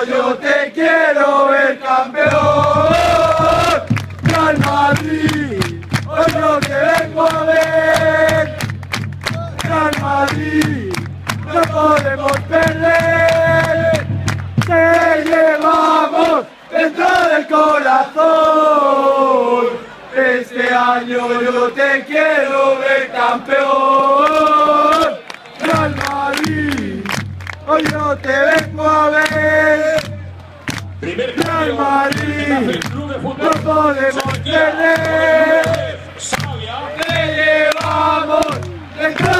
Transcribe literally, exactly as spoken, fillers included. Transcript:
yo te quiero ver campeón. Real Madrid, hoy yo te vengo a ver. Real Madrid, no podemos perder. Te llevamos dentro del corazón. Este año yo te quiero ver campeón. Real Madrid, hoy yo te vengo a ver. Real Madrid, no podemos perder. Te llevamos dentro